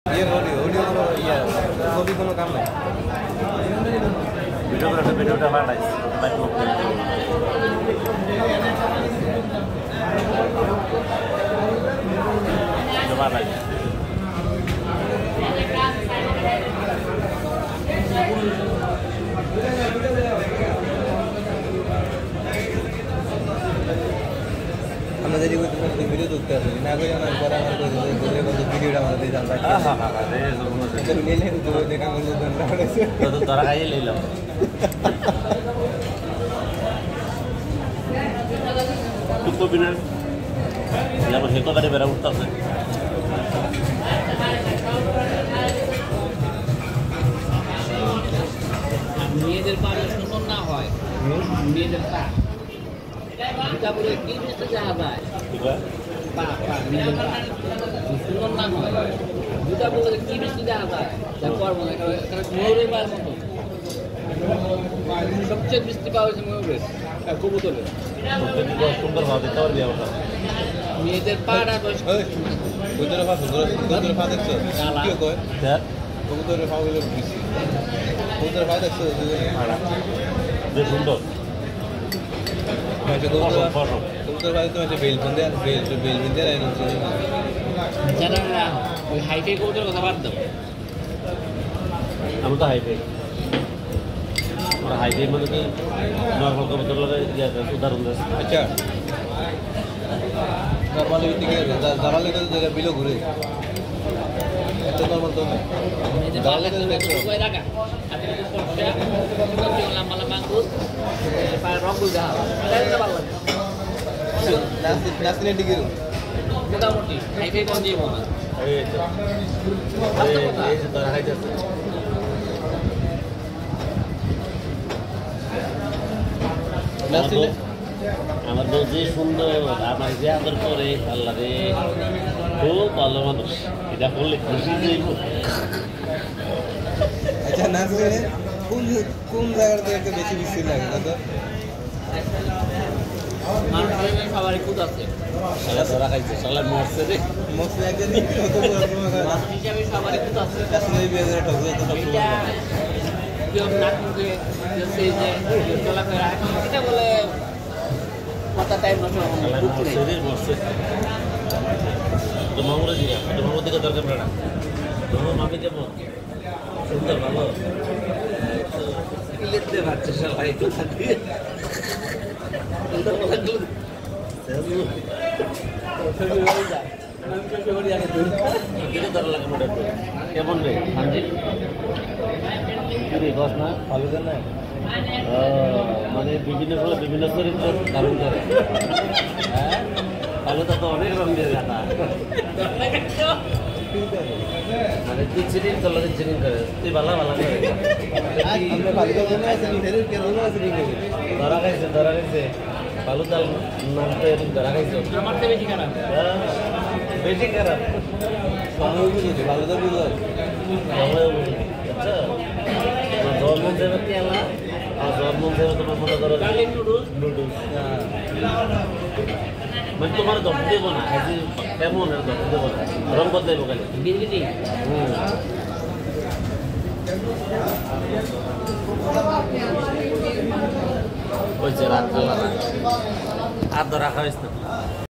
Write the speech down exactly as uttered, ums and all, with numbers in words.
ये होली होली কোনো ইয়া ছবি কোনো কাম নাই ভিডিও করে ভিডিওটা বানাই লাইক লোক ভিডিও বানাই আমরা যদি ভিডিও করতে আসি না করে না পরে আমার করে করে ভিডিওটা আমাদের দিয়ে জানতে হ্যাঁ হ্যাঁ হ্যাঁ রে তো নিয়ে নিয়ে তো দেখা মনে হচ্ছে তো তোরা খাইয়ে লইলাম তো বিনা যেমন হেতো করে বেড়া উঠতেছে মেয়েদের পা সুন্দর না হয় মেয়েদের পা এটা বলে কি জিনিসটা জানা যায় পা পা মেয়েদের পা সুন্দর না হয় দুটা বলে কি জিনিসটা জানা যায় যা করবো না এটা ময়ূরের পায়ের মতো সবচেয়ে বৃষ্টি পাওয়া হয়েছে ময়ূরের কবুতরের সুন্দর ভাবে তোর বিয়ে ওঠা মেয়েদের পাটা কবুতরের পা কবুতরের পা দেখছো কি কয় স্যার কবুতরের পা গুলো বেশি কবুতরের পা দেখছো বেশ সুন্দর কবুতরের কবুতরের পা তো একটা বেল বন্ধে আর বেল বেল বন্ধে আর যারা ওই হাইফাই কবুতরের কথা বাদ দাও আমি তো হাইফাই ওরা হাইফাই মানে কি নর্মাল কবুতর লাগে উদাহরণ দেয় আচ্ছা নর্মাল দিকে যারা লেগে জায়গা বিলো ঘুরে এটা নর্মাল তো না মেয়েদের পা লাগতে দেখো কই রাখা আর তুমি পড়ছে লম্বা লম্বা আঙ্গুল পায়ের রঙগুলো দেখা এটা ভালো লাগে নাসি নাসিনের দিকে মোটামুটি হাইফাই কোন দিয়ে মনে এই তো এই যে তোরা হাইতেছে আমার বউ যে সুন্দর আমার যে আদর করে আল্লাহ রে খুব ভালো মানুষ এটা করলে খুশি যাইব আচ্ছা নাসিনের কোন কোন জায়গাতে একটা বেশি বেশি লাগে দাদা মানুষের সবারই খুদ আছে সালা ধরা খাইছে সালা মরছে রে মস্ত একজন কত বড় মানুষ হিসাবে সবারই খুদ আছে নাসিনের বিয়ে করে ঠকবে তো সব এটা কেউ নাক মুখে কেউ সেই যে কেউ চলাফেরা এটা বলে কথা টাইম নষ্ট সালা মরছে রে মরছে তো মামুরে দিয়া তো মামুর দিকে দরকার পড়ে না মামুর মামি কেমন সুন্দর ভালো লিখতে পারছে সালা এই কথা দিয়ে কেমন রে কস না ভালো না মানে বিভিন্ন সময় বিভিন্ন চরিত্র ধারণ করে হ্যাঁ ভালোটা তো অনেক রঙ দিয়ে জানা মানে তুই চিনিং করলে চিনিং করে তুই ভালো ভালো করে ধরা খাইছে ধরা খাইছে ভালো চাল নাম তো এরকম ধরা খাইছে আমার তো বেশি খারাপ বেশি খারাপ ভালো বুঝেছি ভালো তো বুঝলো আচ্ছা জন্ম দেবে কি আলা আর জন্ম দেবে তোমার মনে করো নুডলস নুডলস মানে তোমার দম দেবো না হাজি কেমন আর দম দেবো না রং বদলে দেবো খালি বিরগিটি হুম ওই যে রাত আর ধরা খাইস না